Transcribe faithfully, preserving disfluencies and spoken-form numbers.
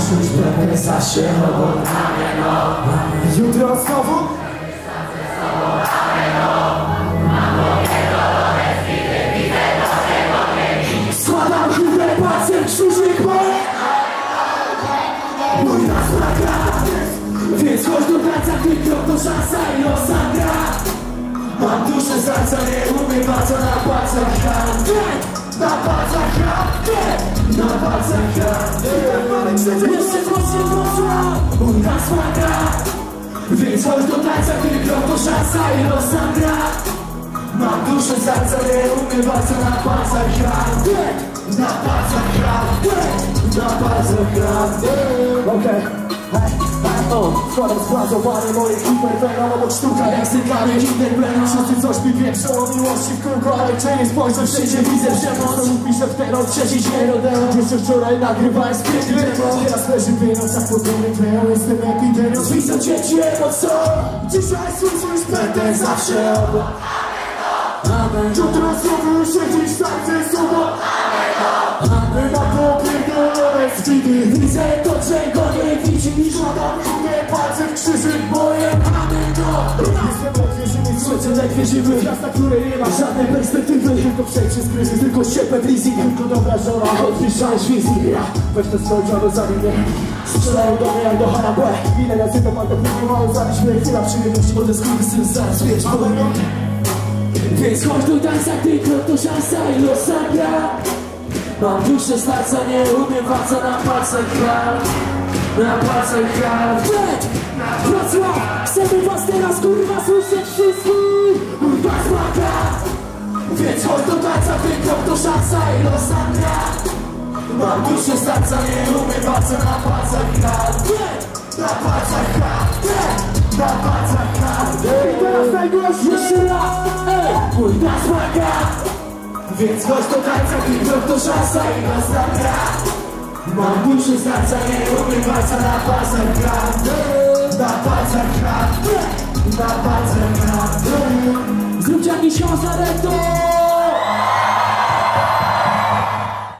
już będę zawsze obok mnie, no. Jutro znowu składam chudę, pacjent, krzyżyk moje. Mój raz nagra, więc chodź do tańca, gdy krok to szansa i losa gra. Mam duszę serca, nie umiem bardzo na palcach gram. Na palcach gram, na palcach gram. Jeszcze głośniej włosła, mój raz nagra, więc chodź do tańca, gdy krok to szansa i losa gra. Mam duszę serca, nie umiem bardzo na palcach gram. Na palcach gram, na palcach gram. Okej, hej, hej, o, składam zblazowany moich hiperfenom obok sztuka jak sygnary Hinderblena. Wszyscy coś mi pieprzą o miłości w kółko, ale czy nie spojrzę, wszędzie widzę przemoc. Piszę w ten rok, trzeci dzień rodeo. Jeszcze wczoraj nagrywałem z piękny demo. Teraz leży pieniądz, jak podwójny kleją, jestem epidemią. Zwisą dzieci, bo co? Dzisiaj słyszę, już będę zawsze obok. Jutro znowu siedzisz tak ze sobą. Na popierdolone zdzidy. Widzę to, czego nie widzisz. Żadam chudne palce w krzyżyk moje. Jestem ledwie żywy, słońce ledwie żywy. Miasta, które nie ma żadnej perspektywy. Tylko przejdź przez kryzys, tylko ściepę w leasing. Tylko dobra żona, odpiszałeś wizji. Weź te swoje dziady, zabij mnie. Strzelają do mnie jak do Hanabę. Ile razy to pan to próbował zabić mnie. Chwila przyjemności, bo ten skurwysyn zaraz wiesz, powiem. Więc chodź do tańca, gdy krok to szansa i losa gra. Mam duszę starca, nie umiem walca na palcach gram. Na palcach gram. Wrocław, chcemy was teraz kurwa słyszeć wszystkich. Kurwa zmaga. Więc chodź do tańca, gdy krok to szansa i losa gra. Mam duszę starca, nie umiem walca na palcach gram. Na palcach gram. Na palcach gram. I teraz najgłośniej jeszcze raz. Mój nas maga. Więc chodź do tańca, gdy krok to szansa i nas nagra. Mam duszę serca, nie umiem walca na palcach gram. Na palcach gram.